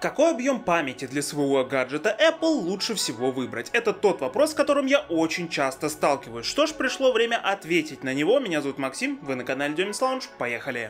Какой объем памяти для своего гаджета Apple лучше всего выбрать? Это тот вопрос, с которым я очень часто сталкиваюсь. Что ж, пришло время ответить на него. Меня зовут Максим, вы на канале Demons Lounge. Поехали!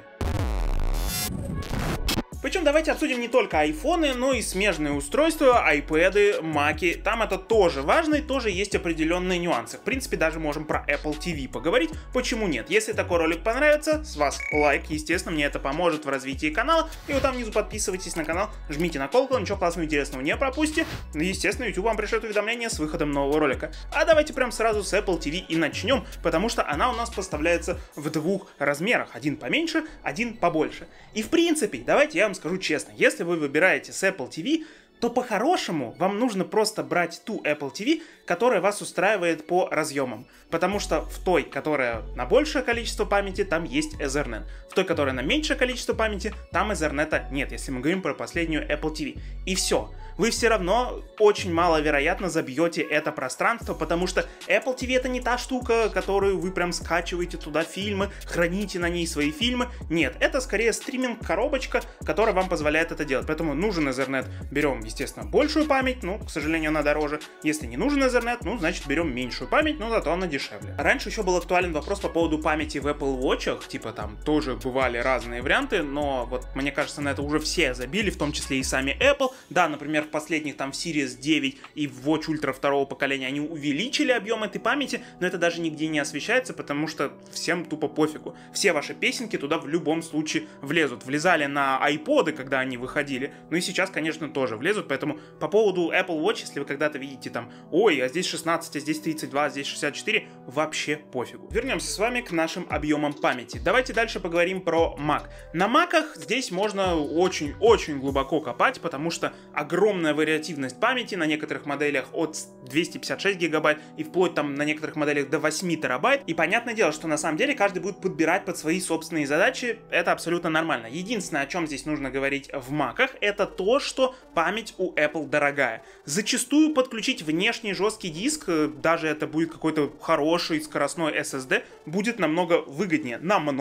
Причем давайте обсудим не только айфоны, но и смежные устройства, iPad, Mac. Там это тоже важно и тоже есть определенные нюансы. В принципе, даже можем про Apple TV поговорить. Почему нет? Если такой ролик понравится, с вас лайк. Естественно, мне это поможет в развитии канала. И вот там внизу подписывайтесь на канал, жмите на колокол, ничего классного интересного не пропустите. Естественно, YouTube вам пришлет уведомление с выходом нового ролика. А давайте прям сразу с Apple TV и начнем, потому что она у нас поставляется в двух размерах. Один поменьше, один побольше. И в принципе, давайте я вам скажу честно, если вы выбираете с Apple TV, то по-хорошему вам нужно просто брать ту Apple TV, которая вас устраивает по разъемам. Потому что в той, которая на большее количество памяти, там есть Ethernet. В той, которая на меньшее количество памяти, там Ethernet нет, если мы говорим про последнюю Apple TV. И все. Вы все равно очень маловероятно забьете это пространство, потому что Apple TV это не та штука, которую вы прям скачиваете туда фильмы, храните на ней свои фильмы. Нет, это скорее стриминг-коробочка, которая вам позволяет это делать. Поэтому нужен Ethernet, берем, естественно, большую память, к сожалению, она дороже. Если не нужен Ethernet, значит берем меньшую память, но зато она дешевле. Раньше еще был актуален вопрос по поводу памяти в Apple Watch, типа там тоже бывали разные варианты, но вот мне кажется, на это уже все забили, в том числе и сами Apple. Да, например, в последних там Series 9 и в Watch Ultra второго поколения они увеличили объем этой памяти, но это даже нигде не освещается, потому что всем тупо пофигу. Все ваши песенки туда в любом случае влезут. Влезали на iPod, когда они выходили, ну и сейчас, конечно, тоже влезут, поэтому по поводу Apple Watch, если вы когда-то видите там, ой, а здесь 16, а здесь 32, а здесь 64, вообще пофигу. Вернемся с вами к нашим объемам памяти. Давайте дальше поговорим про Mac. На Mac'ах здесь можно очень-очень глубоко копать, потому что огромная вариативность памяти на некоторых моделях от 256 гигабайт и вплоть там на некоторых моделях до 8 терабайт. И понятное дело, что на самом деле каждый будет подбирать под свои собственные задачи, это абсолютно нормально. Единственное, о чем здесь нужно говорить в Mac'ах, это то, что память у Apple дорогая. Зачастую подключить внешний жесткий диск, даже это будет какой-то хороший скоростной SSD, будет намного выгоднее,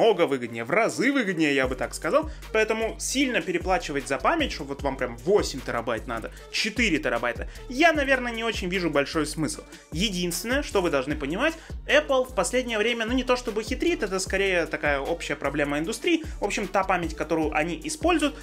в разы выгоднее, я бы так сказал. Поэтому сильно переплачивать за память, что вот вам прям 8 терабайт надо, 4 терабайта, я, наверное, не очень вижу большой смысл. Единственное, что вы должны понимать, Apple в последнее время, не то чтобы хитрит, это скорее такая общая проблема индустрии. В общем, та память, которую они используют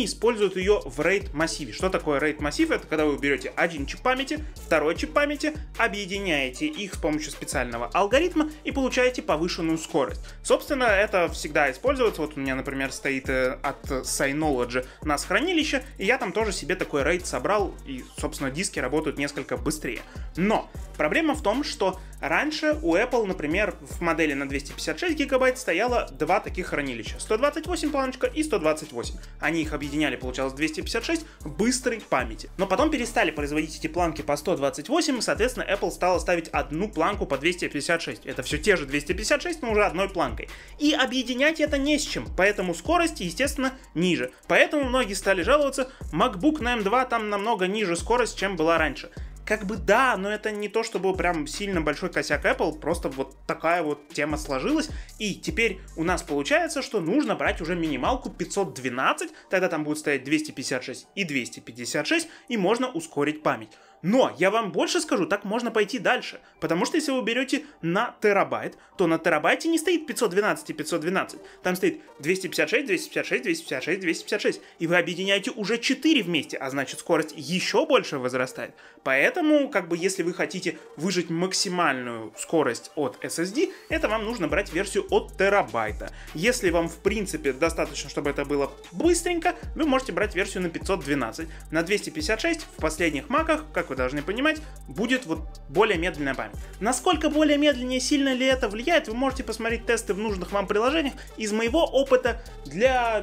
ее в RAID массиве. Что такое RAID массив? Это когда вы берете один чип памяти, второй чип памяти, объединяете их с помощью специального алгоритма и получаете повышенную скорость. Собственно, это всегда используется. Вот у меня, например, стоит от Synology NAS хранилище, и я там тоже себе такой RAID собрал, и, собственно, диски работают несколько быстрее. Но проблема в том, что раньше у Apple, например, в модели на 256 гигабайт стояло два таких хранилища. 128 планочка и 128. Они их объединяли, получалось 256 быстрой памяти. Но потом перестали производить эти планки по 128, и, соответственно, Apple стала ставить одну планку по 256. Это все те же 256, но уже одной планкой. И объединять это не с чем, поэтому скорость, естественно, ниже. Поэтому многие стали жаловаться, MacBook на M2 там намного ниже скорость, чем была раньше. Как бы да, но это не то, чтобы прям сильно большой косяк Apple, просто вот такая вот тема сложилась. И теперь у нас получается, что нужно брать уже минималку 512, тогда там будет стоять 256 и 256, и можно ускорить память. Но я вам больше скажу, так можно пойти дальше, потому что если вы берете на терабайт, то на терабайте не стоит 512 и 512, там стоит 256, 256, 256, 256, и вы объединяете уже 4 вместе, а значит скорость еще больше возрастает. Поэтому, если вы хотите выжать максимальную скорость от SSD, это вам нужно брать версию от терабайта. Если вам в принципе достаточно, чтобы это было быстренько, вы можете брать версию на 512. На 256 в последних Mac'ах, как вы должны понимать, будет вот более медленная память. Насколько более медленнее, сильно ли это влияет, вы можете посмотреть тесты в нужных вам приложениях. Из моего опыта для,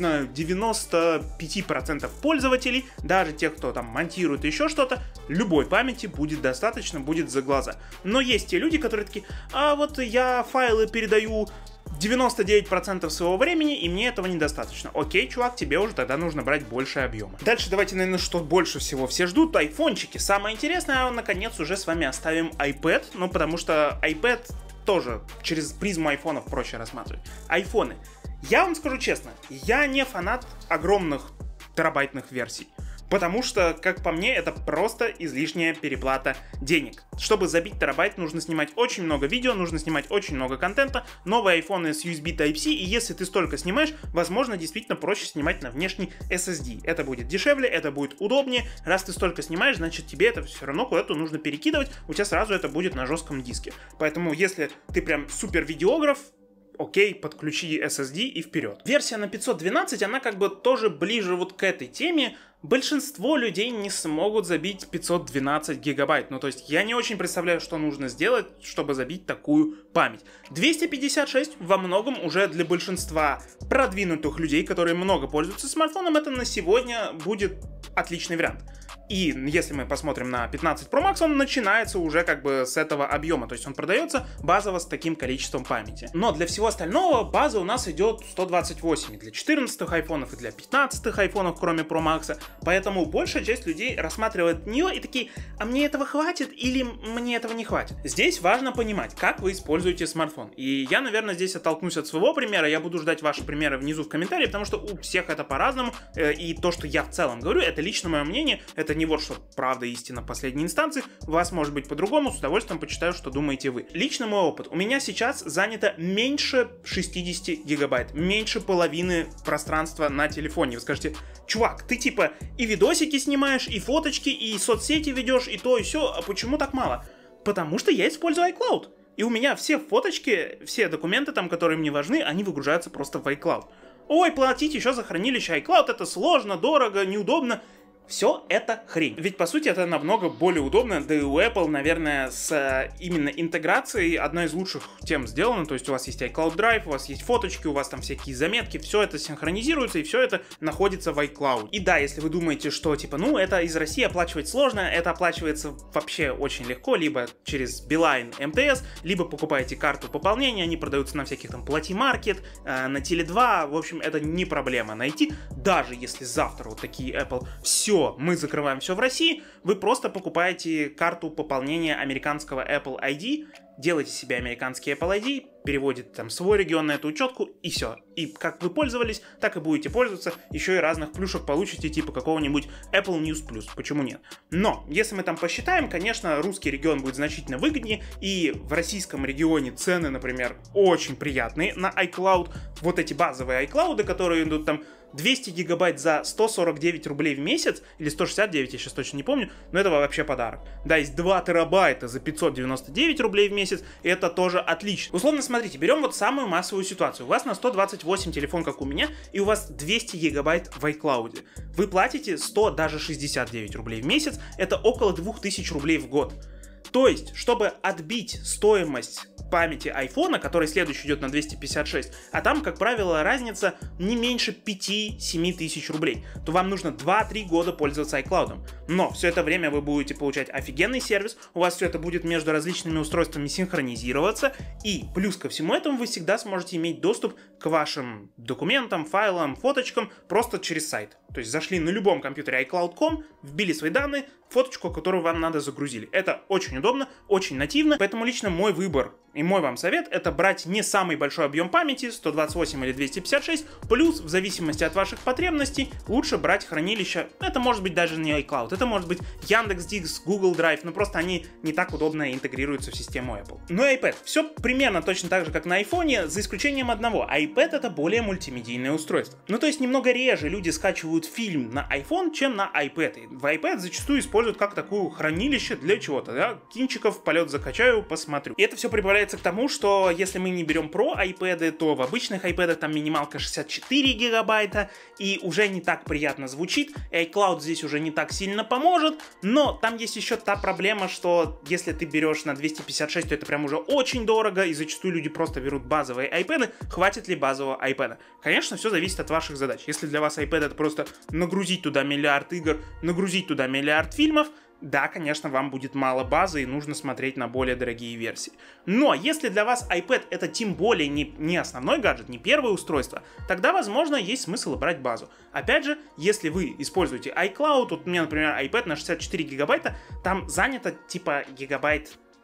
95% пользователей, даже тех, кто там монтирует еще что-то, любой памяти будет достаточно, будет за глаза. Но есть те люди, которые такие, а вот я файлы передаю 99% своего времени, и мне этого недостаточно. Окей, чувак, тебе уже тогда нужно брать больше объема. Дальше давайте, наверное, что больше всего все ждут, айфончики. Самое интересное, наконец, уже с вами оставим iPad, потому что iPad тоже через призму айфонов проще рассматривать. Айфоны. Я вам скажу честно, я не фанат огромных терабайтных версий. Потому что, как по мне, это просто излишняя переплата денег. Чтобы забить терабайт, нужно снимать очень много видео, нужно снимать очень много контента, новые айфоны с USB Type-C, и если ты столько снимаешь, возможно, действительно проще снимать на внешний SSD. Это будет дешевле, это будет удобнее. Раз ты столько снимаешь, значит тебе это все равно куда-то нужно перекидывать, у тебя сразу это будет на жестком диске. Поэтому, если ты прям супер видеограф, окей, подключи SSD и вперед. Версия на 512, она как бы тоже ближе вот к этой теме. Большинство людей не смогут забить 512 гигабайт. Ну, то есть, я не очень представляю, что нужно сделать, чтобы забить такую память. 256 во многом уже для большинства продвинутых людей, которые много пользуются смартфоном, это на сегодня будет отличный вариант. И если мы посмотрим на 15 Pro Max, он начинается уже как бы с этого объема, то есть он продается базово с таким количеством памяти. Но для всего остального база у нас идет 128 и для 14 айфонов, и для 15 айфонов, кроме Pro Max, поэтому большая часть людей рассматривает нее и такие, а мне этого хватит или мне этого не хватит? Здесь важно понимать, как вы используете смартфон. И я, наверное, здесь оттолкнусь от своего примера, я буду ждать ваши примеры внизу в комментарии, потому что у всех это по-разному, и то, что я в целом говорю, это лично мое мнение, это не вот что правда истина в последней инстанции, у вас может быть по-другому, с удовольствием почитаю, что думаете вы. Лично мой опыт, у меня сейчас занято меньше 60 гигабайт, меньше половины пространства на телефоне. Вы скажете, чувак, ты типа и видосики снимаешь, и фоточки, и соцсети ведешь, и то, и все, а почему так мало? Потому что я использую iCloud. И у меня все фоточки, все документы там, которые мне важны, они выгружаются просто в iCloud. Ой, платить еще за хранилище iCloud, это сложно, дорого, неудобно. Все это хрень. Ведь, по сути, это намного более удобно, да и у Apple, наверное, с именно интеграцией одна из лучших тем сделана, то есть у вас есть iCloud Drive, у вас есть фоточки, у вас там всякие заметки, все это синхронизируется, и все это находится в iCloud. И да, если вы думаете, что, типа, ну, это из России оплачивать сложно, это оплачивается вообще очень легко, либо через Билайн, МТС, либо покупаете карту пополнения, они продаются на всяких там Плати-маркет, на Теле2, в общем, это не проблема найти, даже если завтра вот такие Apple все, мы закрываем все в России, вы просто покупаете карту пополнения американского Apple ID, делаете себе американский Apple ID, переводите там свой регион на эту учетку, и все. И как вы пользовались, так и будете пользоваться, еще и разных плюшек получите, типа какого-нибудь Apple News Plus, почему нет? Но, если мы там посчитаем, конечно, русский регион будет значительно выгоднее, и в российском регионе цены, например, очень приятные на iCloud, вот эти базовые iCloud, которые идут там 200 гигабайт за 149 рублей в месяц, или 169, я сейчас точно не помню, но это вообще подарок. Да, есть 2 терабайта за 599 рублей в месяц, и это тоже отлично. Условно, смотрите, берем вот самую массовую ситуацию. У вас на 128 телефон, как у меня, и у вас 200 гигабайт в iCloud. Вы платите 100, даже 69 рублей в месяц, это около 2000 рублей в год. То есть, чтобы отбить стоимость памяти айфона, который следующий идет на 256, а там, как правило, разница не меньше 5-7 тысяч рублей, то вам нужно 2-3 года пользоваться iCloud. Но все это время вы будете получать офигенный сервис, у вас все это будет между различными устройствами синхронизироваться, и плюс ко всему этому вы всегда сможете иметь доступ к вашим документам, файлам, фоточкам просто через сайт. То есть зашли на любом компьютере iCloud.com, вбили свои данные, фоточку, которую вам надо, загрузили. Это очень удобно, очень нативно, поэтому лично мой выбор и мой вам совет — это брать не самый большой объем памяти, 128 или 256, плюс в зависимости от ваших потребностей лучше брать хранилище. Это может быть даже не iCloud, это может быть Яндекс.Диск, Google Drive, но просто они не так удобно интегрируются в систему Apple. Ну и iPad. Все примерно точно так же, как на iPhone, за исключением одного. iPad — это более мультимедийное устройство. Ну то есть немного реже люди скачивают фильм на iPhone, чем на iPad. И в iPad зачастую используют как такое хранилище для чего-то, да? Кинчиков в полет закачаю, посмотрю. И это все прибавляется к тому, что если мы не берем Pro iPad, то в обычных iPad там минималка 64 гигабайта, и уже не так приятно звучит, и iCloud здесь уже не так сильно поможет, но там есть еще та проблема, что если ты берешь на 256, то это прям уже очень дорого, и зачастую люди просто берут базовые iPad, хватит ли базового iPad? Конечно, все зависит от ваших задач. Если для вас iPad это просто нагрузить туда миллиард игр, нагрузить туда миллиард фильмов, да, конечно, вам будет мало базы и нужно смотреть на более дорогие версии. Но если для вас iPad это тем более не основной гаджет, не первое устройство, тогда, возможно, есть смысл брать базу. Опять же, если вы используете iCloud, вот у меня, например, iPad на 64 гигабайта, там занято типа гигабайт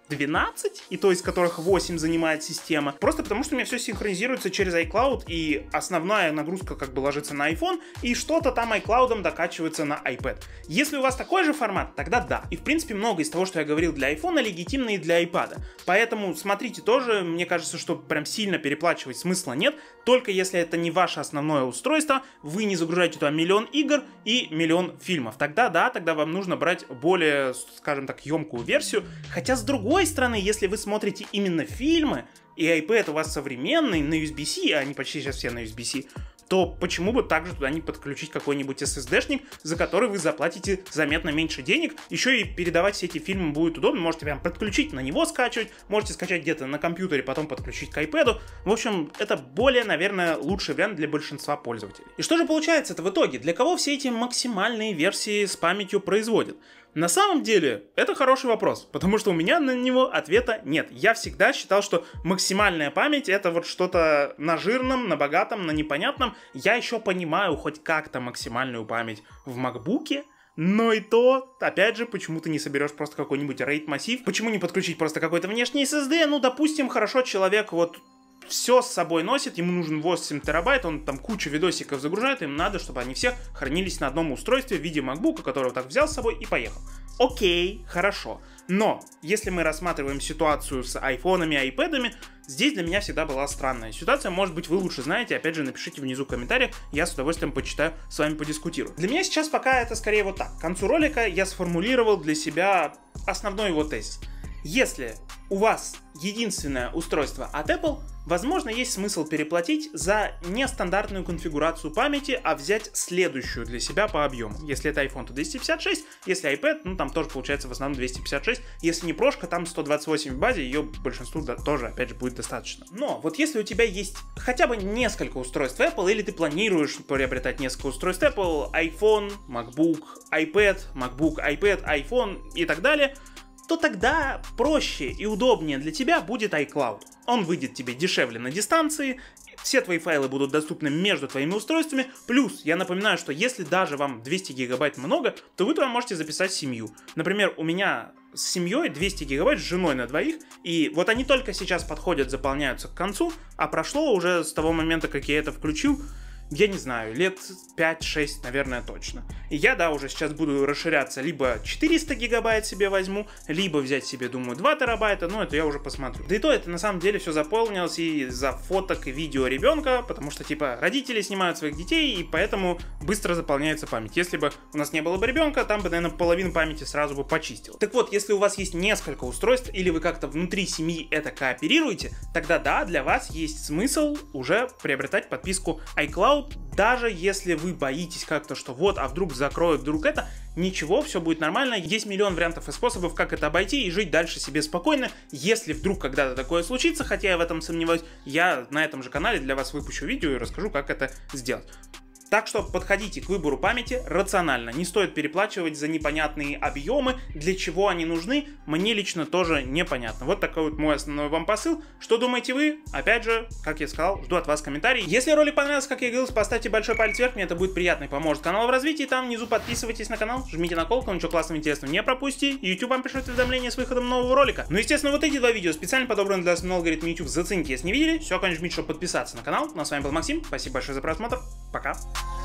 12, и то из которых 8 занимает система, просто потому что у меня все синхронизируется через iCloud, и основная нагрузка как бы ложится на iPhone, и что-то там iCloud докачивается на iPad. Если у вас такой же формат, тогда да. И в принципе много из того, что я говорил для iPhone, легитимно и для iPad. Поэтому смотрите тоже, мне кажется, что прям сильно переплачивать смысла нет, только если это не ваше основное устройство, вы не загружаете туда миллион игр и миллион фильмов. Тогда да, тогда вам нужно брать более, скажем так, емкую версию. Хотя с другой стороны, если вы смотрите именно фильмы, и iPad у вас современный на USB-C, а они почти сейчас все на USB-C, то почему бы также туда не подключить какой-нибудь SSD-шник, за который вы заплатите заметно меньше денег, еще и передавать все эти фильмы будет удобно, можете прям подключить, на него скачивать, можете скачать где-то на компьютере, потом подключить к iPad. В общем, это более, наверное, лучший вариант для большинства пользователей. И что же получается-то в итоге? Для кого все эти максимальные версии с памятью производят? На самом деле, это хороший вопрос, потому что у меня на него ответа нет. Я всегда считал, что максимальная память — это вот что-то на жирном, на богатом, на непонятном. Я еще понимаю хоть как-то максимальную память в макбуке, но и то, опять же, почему ты не соберешь просто какой-нибудь RAID массив? Почему не подключить просто какой-то внешний SSD? Ну, допустим, хорошо, человек вот все с собой носит, ему нужен 8 терабайт, он там кучу видосиков загружает, им надо, чтобы они все хранились на одном устройстве в виде MacBook, который вот так взял с собой и поехал. Окей, хорошо. Но, если мы рассматриваем ситуацию с айфонами, айпэдами, здесь для меня всегда была странная ситуация. Может быть, вы лучше знаете, опять же, напишите внизу в комментариях, я с удовольствием почитаю, с вами подискутирую. Для меня сейчас пока это скорее вот так. К концу ролика я сформулировал для себя основной его тезис. Если у вас единственное устройство от Apple, возможно, есть смысл переплатить за нестандартную конфигурацию памяти, а взять следующую для себя по объему. Если это iPhone, то 256, если iPad, ну там тоже получается в основном 256, если не прошка, там 128 в базе, ее большинству тоже, опять же, будет достаточно. Но вот если у тебя есть хотя бы несколько устройств Apple, или ты планируешь приобретать несколько устройств Apple, iPhone, MacBook, iPad, MacBook, iPad, iPhone и так далее, то тогда проще и удобнее для тебя будет iCloud. Он выйдет тебе дешевле на дистанции, все твои файлы будут доступны между твоими устройствами, плюс, я напоминаю, что если даже вам 200 гигабайт много, то вы туда можете записать семью. Например, у меня с семьей 200 гигабайт с женой на двоих, и вот они только сейчас подходят, заполняются к концу, а прошло уже с того момента, как я это включил, я не знаю, лет 5-6, наверное, точно. И я, да, уже сейчас буду расширяться, либо 400 гигабайт себе возьму, либо взять себе, думаю, 2 терабайта, но это я уже посмотрю. Да и то, это на самом деле все заполнилось из-за фоток и видео ребенка, потому что, типа, родители снимают своих детей, и поэтому быстро заполняется память. Если бы у нас не было бы ребенка, там бы, наверное, половину памяти сразу бы почистил. Так вот, если у вас есть несколько устройств, или вы как-то внутри семьи это кооперируете, тогда да, для вас есть смысл уже приобретать подписку iCloud, даже если вы боитесь как-то, что вот, а вдруг закроют, вдруг это, ничего, все будет нормально, есть миллион вариантов и способов, как это обойти и жить дальше себе спокойно, если вдруг когда-то такое случится, хотя я в этом сомневаюсь, я на этом же канале для вас выпущу видео и расскажу, как это сделать. Так что подходите к выбору памяти рационально, не стоит переплачивать за непонятные объемы, для чего они нужны, мне лично тоже непонятно. Вот такой вот мой основной вам посыл. Что думаете вы? Опять же, как я сказал, жду от вас комментарий. Если ролик понравился, как я говорил, поставьте большой палец вверх, мне это будет приятно и поможет каналу в развитии. Там внизу подписывайтесь на канал, жмите на колокол, ничего классного и интересного не пропустите. YouTube вам пришлет уведомления с выходом нового ролика. Ну, естественно, вот эти два видео специально подобраны для основного алгоритма YouTube. Зацените, если не видели. Все, конечно, жмите, чтобы подписаться на канал. Ну, а с вами был Максим. Спасибо большое за просмотр. Пока.